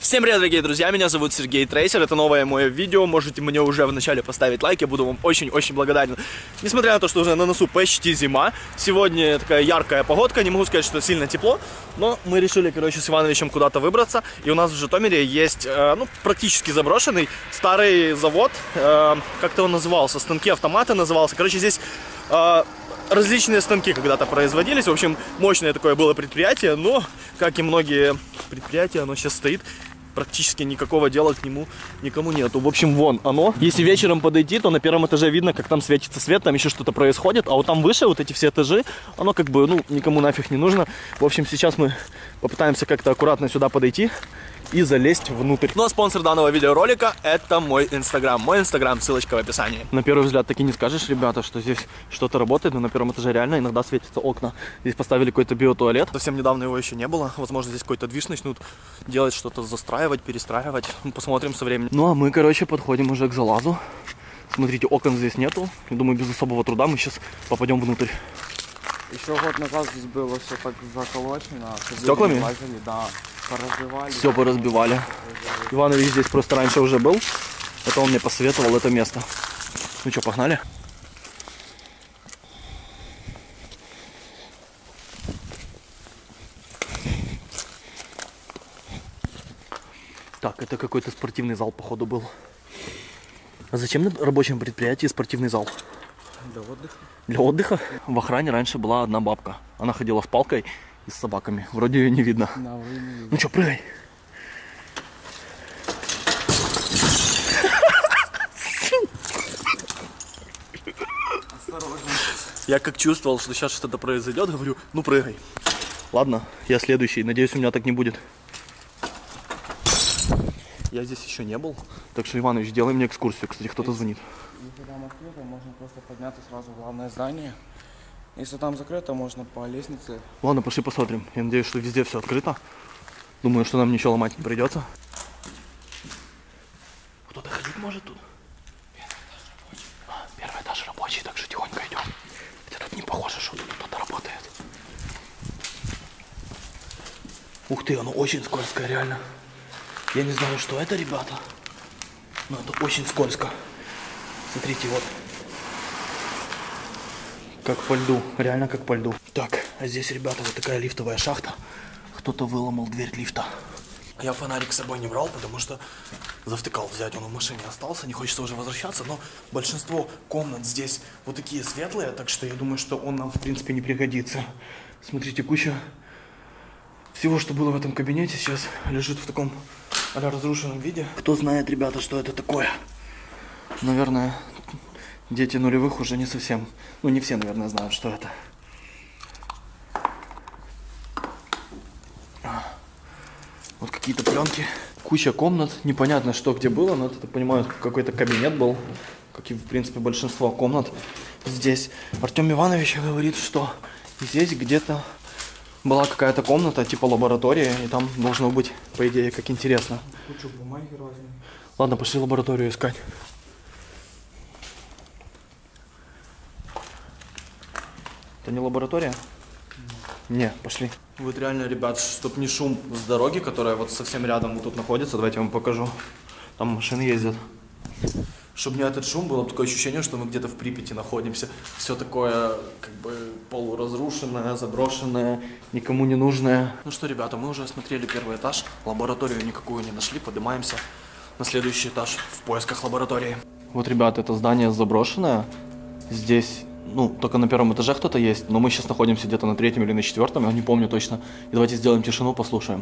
Всем привет, дорогие друзья, меня зовут Сергей Трейсер, это новое мое видео, можете мне уже в начале поставить лайк, я буду вам очень-очень благодарен. Несмотря на то, что уже на носу почти зима, сегодня такая яркая погодка, не могу сказать, что сильно тепло, но мы решили, короче, с Ивановичем куда-то выбраться, и у нас в Житомире есть, практически заброшенный старый завод, как-то он назывался, станки-автоматы назывался, короче, здесь... различные станки когда-то производились, в общем, мощное такое было предприятие, но, как и многие предприятия, оно сейчас стоит, практически никакого дела к нему никому нету. В общем, вон оно. Если вечером подойти, то на первом этаже видно, как там светится свет, там еще что-то происходит, а вот там выше, вот эти все этажи, оно как бы, никому нафиг не нужно. В общем, сейчас мы попытаемся как-то аккуратно сюда подойти и залезть внутрь. Ну а спонсор данного видеоролика — это мой инстаграм. Мой инстаграм, ссылочка в описании. На первый взгляд таки не скажешь, ребята, что здесь что-то работает, но на первом этаже реально иногда светятся окна. Здесь поставили какой-то биотуалет. Совсем недавно его еще не было. Возможно, здесь какой-то движ начнут делать, что-то застраивать, перестраивать. Посмотрим со временем. Ну а мы, короче, подходим уже к залазу. Смотрите, окон здесь нету. Я думаю, без особого труда мы сейчас попадем внутрь. Еще год назад здесь было все так заколочено. Стеклами? Лазили, да. Поразбивали. Все поразбивали. Иванович здесь просто раньше уже был. Это он мне посоветовал это место. Ну что, погнали? Так, это какой-то спортивный зал, походу, был. А зачем на рабочем предприятии спортивный зал? Для отдыха. Для отдыха? В охране раньше была одна бабка. Она ходила с палкой и с собаками. Вроде ее не видно. Да, вы не видите. Ну что, прыгай. Осторожно. Я как чувствовал, что сейчас что-то произойдет, говорю, ну прыгай. Ладно, я следующий. Надеюсь, у меня так не будет. Я здесь еще не был. Так что, Иванович, делай мне экскурсию. Кстати, кто-то звонит. Если там открыто, можно просто подняться сразу в главное здание. Если там закрыто, можно по лестнице. Ладно, пошли посмотрим. Я надеюсь, что везде все открыто. Думаю, что нам ничего ломать не придется. Кто-то ходить может тут? Первый этаж рабочий, так что тихонько идем. Хотя тут не похоже, что тут кто-то работает. Ух ты, оно очень скользкое, реально. Я не знаю, что это, ребята. Но это очень скользко. Смотрите, вот. Как по льду, реально как по льду. Так, а здесь, ребята, вот такая лифтовая шахта. Кто-то выломал дверь лифта. Я фонарик с собой не брал, потому что завтыкал взять, он в машине остался, не хочется уже возвращаться, но большинство комнат здесь вот такие светлые, так что я думаю, что он нам, в принципе, не пригодится. Смотрите, куча всего, что было в этом кабинете, сейчас лежит в таком разрушенном виде. Кто знает, ребята, что это такое? Наверное, дети нулевых уже не совсем, не все, наверное, знают, что это. Вот какие-то пленки, куча комнат, непонятно, что где было, но это, так понимаю, какой-то кабинет был, как и, в принципе, большинство комнат здесь. Артем Иванович говорит, что здесь где-то была какая-то комната, типа лаборатория, и там должно быть, по идее, как интересно. Куча бумаги разные. Ладно, пошли лабораторию искать. Это не лаборатория? Не, пошли. Вот реально, ребят, чтоб не шум с дороги, которая вот совсем рядом вот тут находится, давайте я вам покажу. Там машины ездят. Чтобы не этот шум, было такое ощущение, что мы где-то в Припяти находимся. Все такое, как бы, полуразрушенное, заброшенное, никому не нужное. Ну что, ребята, мы уже осмотрели первый этаж. Лабораторию никакую не нашли, поднимаемся на следующий этаж в поисках лаборатории. Вот, ребята, это здание заброшенное. Здесь... только на первом этаже кто-то есть, но мы сейчас находимся где-то на третьем или на четвертом, я не помню точно. И давайте сделаем тишину, послушаем.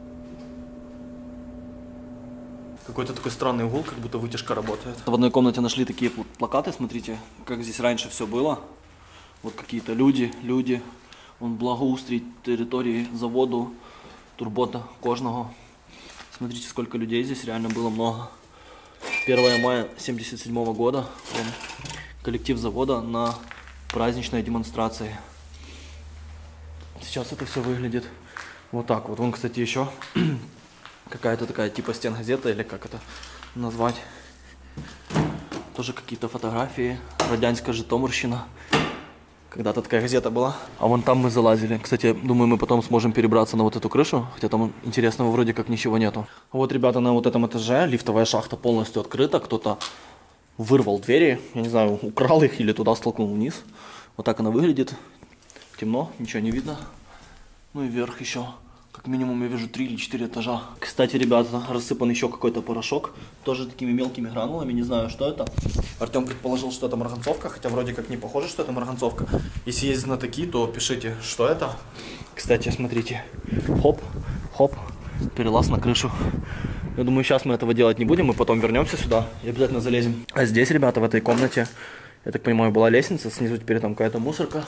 Какой-то такой странный угол, как будто вытяжка работает. В одной комнате нашли такие плакаты, смотрите, как здесь раньше все было. Вот какие-то люди. Он благоустрій территории заводу, турбота кожного. Смотрите, сколько людей здесь, реально было много. 1 мая 1977 года. Коллектив завода на праздничной демонстрации. Сейчас это все выглядит вот так вот. Вон, кстати, еще какая-то такая типа стенгазета, или как это назвать. Тоже какие-то фотографии. Радянська Житомирщина. Когда-то такая газета была. А вон там мы залазили. Кстати, думаю, мы потом сможем перебраться на вот эту крышу. Хотя там интересного вроде как ничего нету. Вот, ребята, на вот этом этаже лифтовая шахта полностью открыта. Кто-то вырвал двери. Я не знаю, украл их или туда столкнул вниз. Вот так она выглядит. Темно, ничего не видно. Ну и вверх еще. Как минимум я вижу 3 или 4 этажа. Кстати, ребята, рассыпан еще какой-то порошок. Тоже такими мелкими гранулами. Не знаю, что это. Артем предположил, что это марганцовка. Хотя вроде как не похоже, что это марганцовка. Если есть знатоки, то пишите, что это. Кстати, смотрите. Хоп, хоп. Перелаз на крышу. Я думаю, сейчас мы этого делать не будем. Мы потом вернемся сюда и обязательно залезем. А здесь, ребята, в этой комнате, я так понимаю, была лестница. Снизу теперь там какая-то мусорка.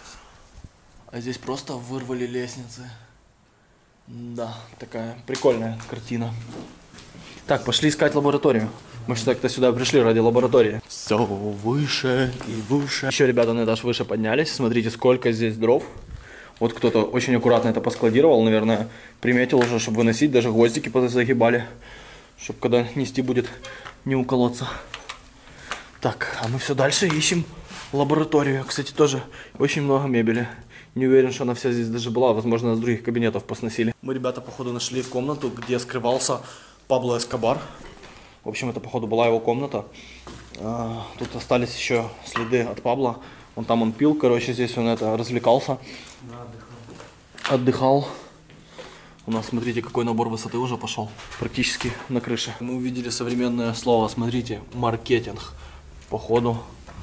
А здесь просто вырвали лестницы. Да, такая прикольная картина. Так, пошли искать лабораторию. Мы же так-то сюда пришли ради лаборатории. Все выше и выше. Еще, ребята, на этаж выше поднялись. Смотрите, сколько здесь дров. Вот кто-то очень аккуратно это поскладировал, наверное, приметил уже, чтобы выносить. Даже гвоздики позагибали, чтобы когда нести будет не уколоться. Так, а мы все дальше ищем лабораторию. Кстати, тоже очень много мебели. Не уверен, что она вся здесь даже была. Возможно, с других кабинетов посносили. Мы, ребята, походу нашли комнату, где скрывался Пабло Эскобар. В общем, это, походу, была его комната. Тут остались еще следы от Пабло. Вон там он пил, короче, здесь он это развлекался. Да, отдыхал. У нас, смотрите, какой набор высоты уже пошел. Практически на крыше. Мы увидели современное слово. Смотрите, маркетинг. Походу,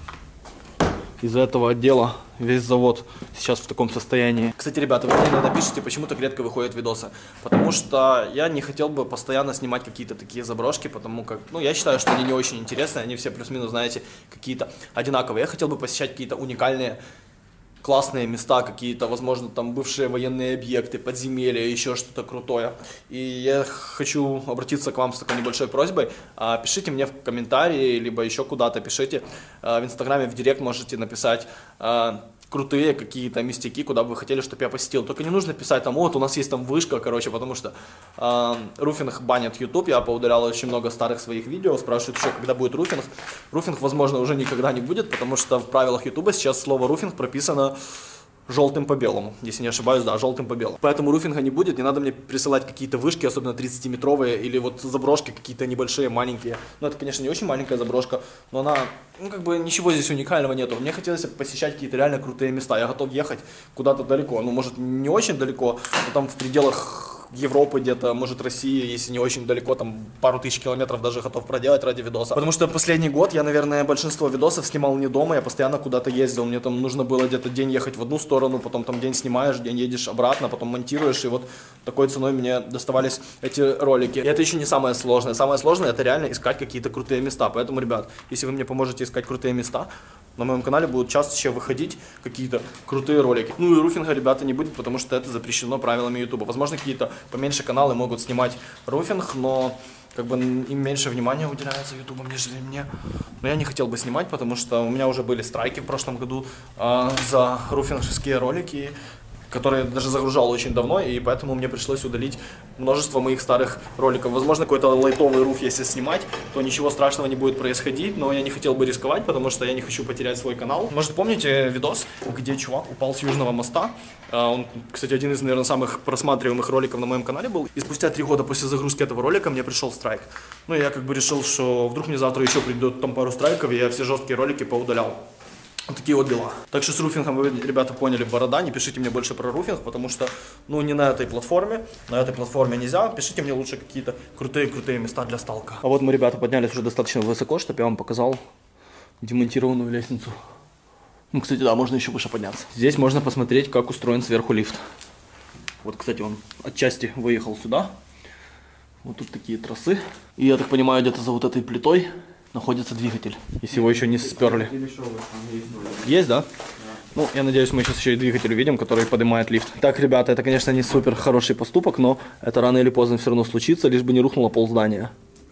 из-за этого отдела весь завод сейчас в таком состоянии. Кстати, ребята, вы мне иногда пишете, почему так редко выходят видосы. Потому что я не хотел бы постоянно снимать какие-то такие заброшки, потому как, ну, я считаю, что они не очень интересные, они все плюс-минус, знаете, какие-то одинаковые. Я хотел бы посещать какие-то уникальные, классные места, какие-то, возможно, там бывшие военные объекты, подземелья, еще что-то крутое. И я хочу обратиться к вам с такой небольшой просьбой. Пишите мне в комментарии, либо еще куда-то пишите. В Инстаграме, в Директ можете написать крутые какие-то местяки, куда бы вы хотели, чтобы я посетил. Только не нужно писать там, вот у нас есть там вышка, короче, потому что руфинг банят YouTube. Я поудалял очень много старых своих видео, спрашивают еще, когда будет руфинг. Руфинг, возможно, уже никогда не будет, потому что в правилах YouTube сейчас слово руфинг прописано желтым по белому, если не ошибаюсь, да, желтым по белому. Поэтому руфинга не будет, не надо мне присылать какие-то вышки, особенно 30-метровые, или вот заброшки какие-то небольшие, маленькие. Ну, это, конечно, не очень маленькая заброшка, но она, ну, как бы ничего здесь уникального нету. Мне хотелось посещать какие-то реально крутые места. Я готов ехать куда-то далеко, ну, может, не очень далеко, но там в пределах Европы где-то, может, России, если не очень далеко, там пару тысяч километров даже готов проделать ради видоса. Потому что последний год я, наверное, большинство видосов снимал не дома, я постоянно куда-то ездил. Мне там нужно было где-то день ехать в одну сторону, потом там день снимаешь, день едешь обратно, потом монтируешь, и вот такой ценой мне доставались эти ролики. И это еще не самое сложное. Самое сложное — это реально искать какие-то крутые места. Поэтому, ребят, если вы мне поможете искать крутые места, на моем канале будут чаще выходить какие-то крутые ролики. Ну и руфинга, ребята, не будет, потому что это запрещено правилами YouTube. Возможно, какие-то поменьше каналы могут снимать руфинг, но как бы им меньше внимания уделяется YouTube, нежели мне. Но я не хотел бы снимать, потому что у меня уже были страйки в прошлом году за руфинговские ролики, которые даже загружал очень давно, и поэтому мне пришлось удалить множество моих старых роликов. Возможно, какой-то лайтовый руф, если снимать, то ничего страшного не будет происходить, но я не хотел бы рисковать, потому что я не хочу потерять свой канал. Может, помните видос, где чувак упал с Южного моста? Он, кстати, один из, наверное, самых просматриваемых роликов на моем канале был. И спустя 3 года после загрузки этого ролика мне пришел страйк. Ну, я как бы решил, что вдруг мне завтра еще придет там пару страйков, и я все жесткие ролики поудалял. Вот такие вот дела. Так что с руфингом вы, ребята, поняли, борода. Не пишите мне больше про руфинг, потому что, ну, не на этой платформе. На этой платформе нельзя. Пишите мне лучше какие-то крутые места для сталка. А вот мы, ребята, поднялись уже достаточно высоко, чтобы я вам показал демонтированную лестницу. Ну, кстати, да, можно еще выше подняться. Здесь можно посмотреть, как устроен сверху лифт. Вот, кстати, он отчасти выехал сюда. Вот тут такие тросы. И, я так понимаю, где-то за вот этой плитой находится двигатель, если его еще не сперли. Есть, да? Ну, я надеюсь, мы сейчас еще и двигатель увидим, который поднимает лифт. Так, ребята, это, конечно, не супер хороший поступок, но это рано или поздно все равно случится, лишь бы не рухнуло полздания.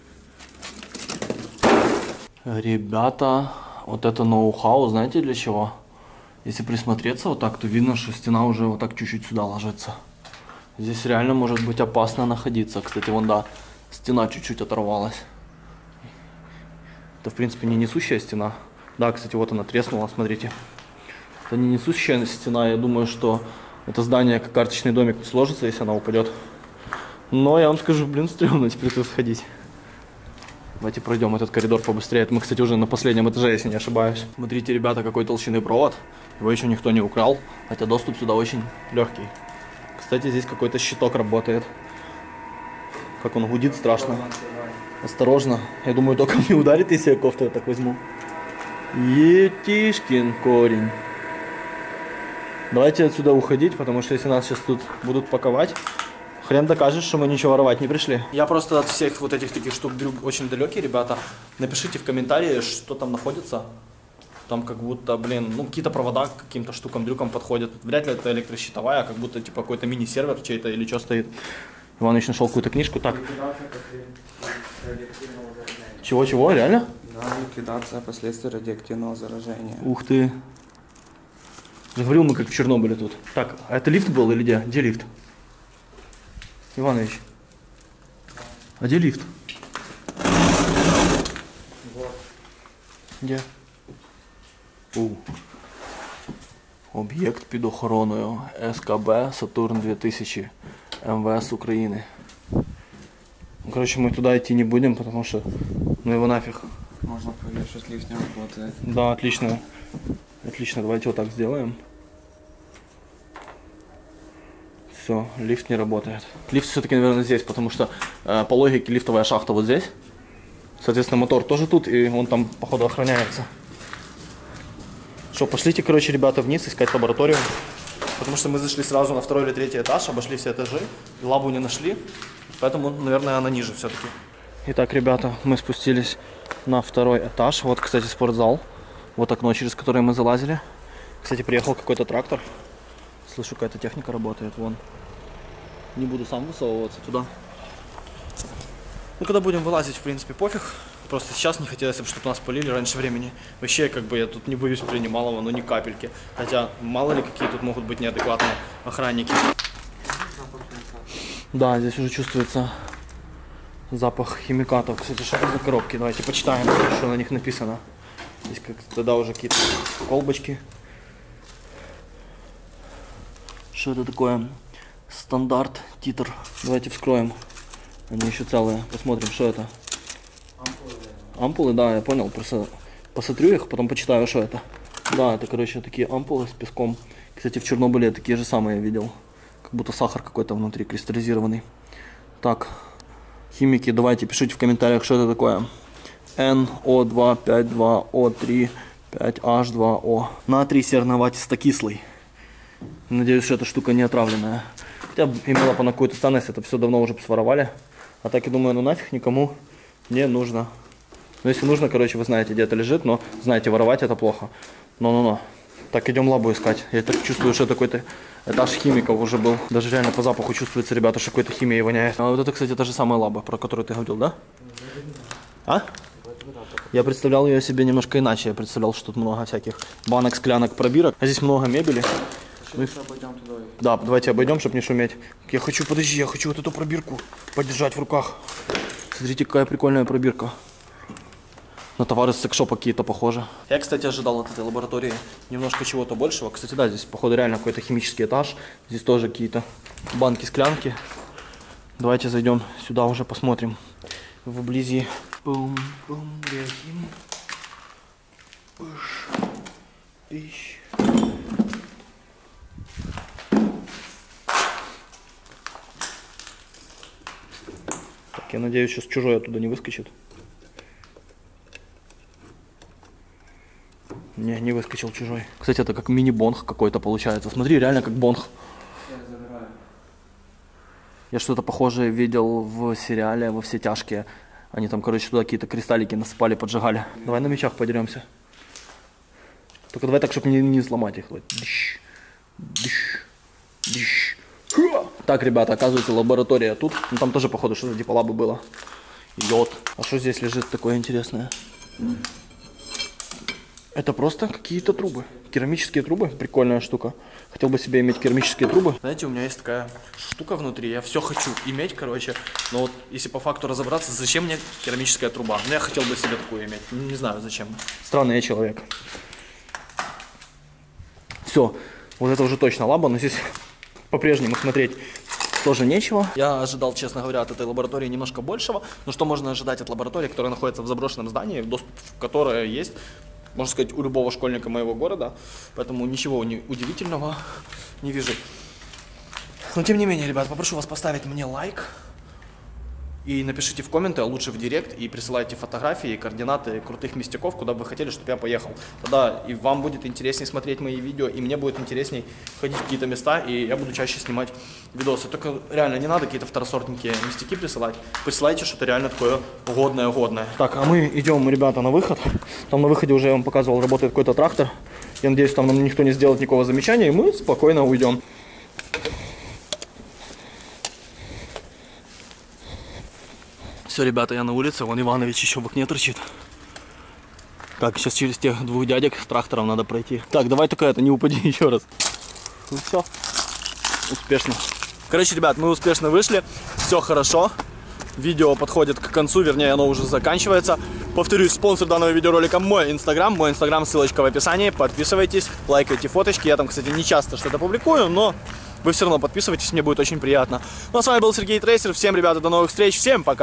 Ребята, вот это ноу-хау, знаете для чего? Если присмотреться вот так, то видно, что стена уже вот так чуть-чуть сюда ложится. Здесь реально может быть опасно находиться. Кстати, вон, да, стена чуть-чуть оторвалась. Это, в принципе, не несущая стена. Да, кстати, вот она треснула, смотрите. Это не несущая стена, я думаю, что это здание как карточный домик сложится, если она упадет. Но я вам скажу, блин, стрёмно теперь тут сходить. Давайте пройдем этот коридор побыстрее. Это мы, кстати, уже на последнем этаже, если не ошибаюсь. Смотрите, ребята, какой толщины провод. Его еще никто не украл, хотя доступ сюда очень легкий. Кстати, здесь какой-то щиток работает. Как он гудит, страшно. Осторожно. Я думаю, только не ударит, если я кофту так возьму. Етишкин корень. Давайте отсюда уходить, потому что если нас сейчас тут будут паковать, хрен докажешь, что мы ничего воровать не пришли. Я просто от всех вот этих таких штук дрюк очень далекий, ребята. Напишите в комментарии, что там находится. Там как будто, блин, ну какие-то провода к каким-то штукам-дрюкам подходят. Вряд ли это электрощитовая, как будто типа какой-то мини-сервер чей-то или что стоит. Иванович нашел какую-то книжку. Так. Чего-чего, реально? Да, ликвидация последствий радиоактивного заражения. Ух ты. Говорил мы как в Чернобыле тут. Так, а это лифт был или где? Где лифт? Иванович. А где лифт? Вот. Где? Об'єкт під охороною СКБ «Сатурн-2000» МВС Украины. Ну, короче, мы туда идти не будем, потому что, ну его нафиг. Можно проверить, что лифт не работает. Да, отлично. Отлично, давайте вот так сделаем. Все, лифт не работает. Лифт все-таки, наверное, здесь, потому что по логике лифтовая шахта вот здесь. Соответственно, мотор тоже тут, и он там, походу, охраняется. Что, пошлите, короче, ребята, вниз искать лабораторию. Потому что мы зашли сразу на 2-й или 3-й этаж, обошли все этажи, и лабу не нашли. Поэтому, наверное, она ниже все-таки. Итак, ребята, мы спустились на 2-й этаж. Вот, кстати, спортзал. Вот окно, через которое мы залазили. Кстати, приехал какой-то трактор. Слышу, какая-то техника работает. Вон. Не буду сам высовываться туда. Ну, когда будем вылазить, в принципе, пофиг. Просто сейчас не хотелось, чтобы нас полили раньше времени. Вообще, как бы, я тут не боюсь принималого, но ни капельки. Хотя, мало ли, какие тут могут быть неадекватные охранники. Да, здесь уже чувствуется запах химикатов. Кстати, что это за коробки? Давайте почитаем, что на них написано. Здесь как тогда уже какие-то колбочки. Что это такое? Стандарт, титр. Давайте вскроем. Они еще целые. Посмотрим, что это. Ампулы, да, я понял. Просто посмотрю их, потом почитаю, что это. Да, это, короче, такие ампулы с песком. Кстати, в Чернобыле такие же самые я видел. Как будто сахар какой-то внутри кристаллизированный. Так, химики, давайте пишите в комментариях, что это такое. NO252O3-5H2O. Натрий серноватисто-кислый. Надеюсь, что эта штука не отравленная. Хотя имела бы на какую-то ценность, это все давно уже своровали. А так, я думаю, ну нафиг никому не нужно. Но если нужно, короче, вы знаете, где это лежит, но знаете, воровать это плохо. Но. Так, идем лабу искать. Я так чувствую, что это какой-то этаж химиков уже был. Даже реально по запаху чувствуется, ребята, что какой-то химией воняет. А вот это, кстати, та же самая лаба, про которую ты говорил, да? А? Я представлял ее себе немножко иначе. Я представлял, что тут много всяких банок, склянок, пробирок. А здесь много мебели. Обойдем туда. Да, давайте обойдем, чтобы не шуметь. Я хочу вот эту пробирку подержать в руках. Смотрите, какая прикольная пробирка. На товары с секшопа какие-то похожи. Я, кстати, ожидал от этой лаборатории немножко чего-то большего. Кстати, да, здесь, походу, реально какой-то химический этаж. Здесь тоже какие-то банки, склянки. Давайте зайдем сюда уже, посмотрим. Вблизи. Бум-бум, реагим. Пыш. Пищ. Так, я надеюсь, сейчас чужой оттуда не выскочит. Не выскочил чужой. Кстати, это как мини-бонг какой-то получается. Смотри, реально как бонг. Я что-то похожее видел в сериале «Во все тяжкие». Они там, короче, туда какие-то кристаллики насыпали, поджигали. Давай на мечах подеремся. Только давай так, чтобы не сломать их. Дыщ, дыщ, дыщ. Так, ребята, оказывается, лаборатория тут. Ну, там тоже, походу, что-то типа лабы было. Йод. А что здесь лежит такое интересное? Это просто какие-то трубы. Керамические трубы. Прикольная штука. Хотел бы себе иметь керамические трубы. Знаете, у меня есть такая штука внутри. Я все хочу иметь, короче. Но вот если по факту разобраться, зачем мне керамическая труба? Ну, я хотел бы себе такую иметь. Не знаю, зачем. Странный я человек. Все, вот это уже точно лаба, но здесь по-прежнему смотреть тоже нечего. Я ожидал, честно говоря, от этой лаборатории немножко большего. Но что можно ожидать от лаборатории, которая находится в заброшенном здании, доступ в которое есть, можно сказать, у любого школьника моего города. Поэтому ничего удивительного не вижу. Но тем не менее, ребят, попрошу вас поставить мне лайк. И напишите в комменты, а лучше в директ, и присылайте фотографии, координаты крутых местяков, куда бы вы хотели, чтобы я поехал. Тогда и вам будет интереснее смотреть мои видео, и мне будет интересней ходить в какие-то места, и я буду чаще снимать видосы. Только реально не надо какие-то второсортненькие местяки присылать. Присылайте что-то реально такое годное. Так, а мы идем, ребята, на выход. Там на выходе уже я вам показывал, работает какой-то трактор. Я надеюсь, там нам никто не сделает никакого замечания, и мы спокойно уйдем. Все, ребята, я на улице, вон Иванович еще в окне торчит. Так, сейчас через тех двух дядек с трактором надо пройти. Так, давай только это, не упади еще раз. Ну все, успешно. Короче, ребят, мы успешно вышли, все хорошо. Видео подходит к концу, вернее, оно уже заканчивается. Повторюсь, спонсор данного видеоролика мой инстаграм, ссылочка в описании. Подписывайтесь, лайкайте фоточки. Я там, кстати, не часто что-то публикую, но вы все равно подписывайтесь, мне будет очень приятно. Ну а с вами был Сергей Трейсер. Всем, ребята, до новых встреч, всем пока!